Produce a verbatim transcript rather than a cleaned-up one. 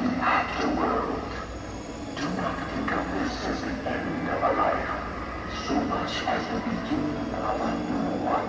the afterworld. Do not think of this as the end of a life, so much as the beginning of a new one.